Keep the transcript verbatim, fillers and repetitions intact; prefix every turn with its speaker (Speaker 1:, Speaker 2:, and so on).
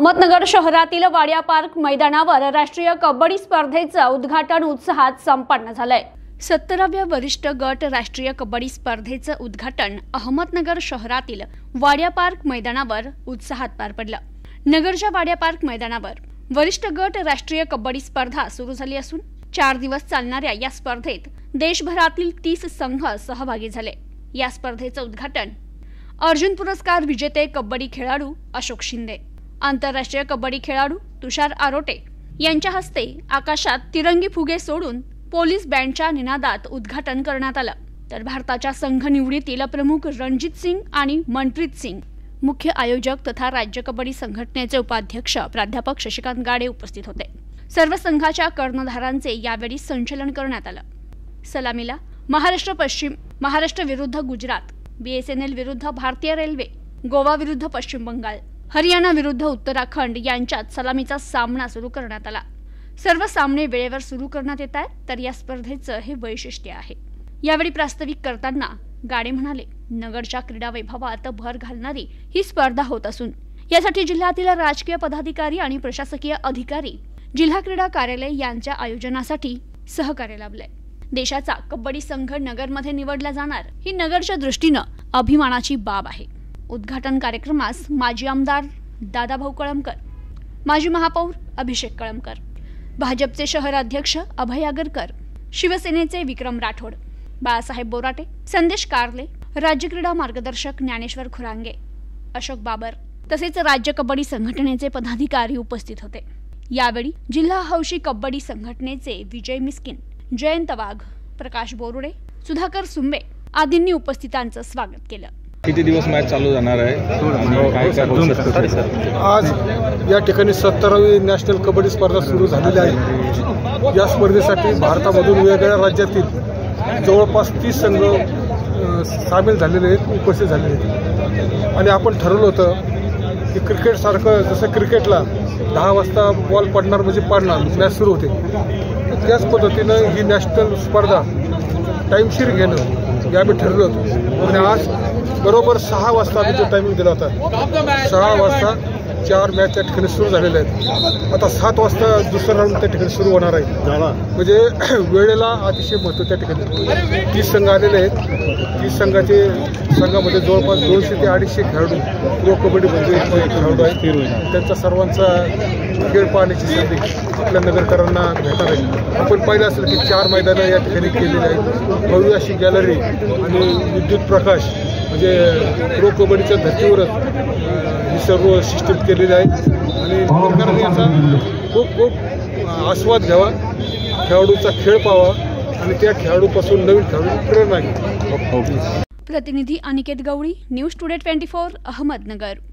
Speaker 1: अहमदनगर शहरातील वाडिया पार्क मैदानावर राष्ट्रीय कबड्डी स्पर्धेचं उद्घाटन उत्साहात संपन्न झालंय। सत्तराव्या वरिष्ठ गट राष्ट्रीय कबड्डी स्पर्धेचं उद्घाटन अहमदनगर शहरातील वाडिया पार्क मैदानावर उत्साहात पार पडलं। नगरच्या वाडिया पार्क मैदानावर वरिष्ठ गट राष्ट्रीय कबड्डी स्पर्धा सुरू झाली असून चार दिवस चालणाऱ्या या स्पर्धेत देशभरातील तीस संघ सहभागी झाले। या स्पर्धेचं उद्घाटन अर्जुन पुरस्कार विजेते कबड्डी खेळाडू अशोक शिंदे, आंतरराष्ट्रीय कबड्डी खेळाडू तुषार आरोटे यांच्या हस्ते आकाशात तिरंगी फुगे सोडून पोलीस बँडच्या निनादात उद्घाटन करण्यात आलं। तर भारताच्या संघ निवडीतील प्रमुख रणजित सिंग आणि मनप्रीत सिंग, मुख्य आयोजक तथा राज्य कबड्डी संघटनेचे उपाध्यक्ष प्राध्यापक शशिकांत गाडे उपस्थित होते। सर्व संघाच्या कर्णधारांचे यावेळी संचलन करण्यात आलं। सलामीला महाराष्ट्र पश्चिम महाराष्ट्र विरुद्ध गुजरात, बीएसएनएल विरुद्ध भारतीय रेल्वे, गोवा विरुद्ध पश्चिम बंगाल, हरियाणा विरुद्ध उत्तराखंड यांच्यात सलामीचा सामना सुरू करण्यात आला। सर्व सामने वेळेवर सुरू करण्यात येत आहेत, तर या स्पर्धेचं हे वैशिष्ट्य आहे। यावेळी प्रास्ताविक करताना गाडे म्हणाले, नगरच्या क्रीडा वैभवात भर घालणारी ही स्पर्धा होत असून यासाठी जिल्ह्यातील राजकीय पदाधिकारी आणि प्रशासकीय अधिकारी, जिल्हा क्रीडा कार्यालय यांच्या आयोजनासाठी सहकार्य लाभले। देशाचा कबड्डी संघ नगरमध्ये निवडला जाणार ही नगरच्या दृष्टीनं अभिमानाची बाब आहे। उद्घाटन कार्यक्रमास माजी आमदार दादाभाऊ कळमकर, माजी महापौर अभिषेक कळमकर, भाजपचे शहर अध्यक्ष अभय आगरकर, शिवसेनेचे विक्रम राठोड, बाळासाहेब बोराटे, संदेश कारले, राज्य क्रीडा मार्गदर्शक ज्ञानेश्वर खुरांगे, अशोक बाबर तसेच राज्य कबड्डी संघटनेचे पदाधिकारी उपस्थित होते। यावेळी जिल्हा हौशी कबड्डी संघटनेचे विजय मिस्किन, जयंत वाघ, प्रकाश बोरुडे, सुधाकर सुंबे आदींनी उपस्थितांचं स्वागत केलं।
Speaker 2: किती दिवस मॅच चालू जाणार आहे आणि काय काय?
Speaker 3: आज या ठिकाणी सत्तरावी नॅशनल कबड्डी स्पर्धा सुरू झालेली आहे। या स्पर्धेसाठी भारतामधून वेगवेगळ्या राज्यातील जवळपास तीस संघ सामील झालेले आहेत, उपस्थित झालेले आहेत। आणि आपण ठरवलं होतं की क्रिकेट सारखं, जसं क्रिकेटला दहा वाजता बॉल पडणार म्हणजे पडणार, मॅच सुरू होते, त्याच पद्धतीनं ही नॅशनल स्पर्धा टाईमशीर घेणं यावेळी ठरलं होतं। आणि आज बरोबर सहा वाजता आम्ही जो टायमिंग दिला होता, सहा वाजता चार मॅच त्या ठिकाणी सुरू झालेल्या आहेत। आता सात वाजता दुसरा राऊंड त्या ठिकाणी सुरू होणार आहे। म्हणजे वेळेला अतिशय महत्त्व त्या ठिकाणी। तीस संघ आलेले आहेत। तीस संघाचे संघामध्ये जवळपास दोनशे ते अडीचशे खेळाडू प्रो कबड्डीमध्ये खेळाडू आहेत। त्यांचा सर्वांचा खेळ पाहण्याची संधी आपल्या नगरकरांना भेटणार आहे। आपण पाहिलं असेल की चार मैदानं या ठिकाणी केलेली आहेत। भव्य अशी गॅलरी आणि विद्युत प्रकाश, म्हणजे प्रो कबड्डीच्या धर्तीवरच ही सर्व सिस्टीम केलेली आहे। आणि नगरकरांनी याचा खूप खूप आस्वाद घ्यावा, खेळाडूचा खेळ पाहावा आणि त्या खेळाडूपासून नवीन खेळाडू प्रेरणा घ्यावी।
Speaker 1: प्रतिनिधी Aniket Gawali, news today twenty four, Ahmednagar.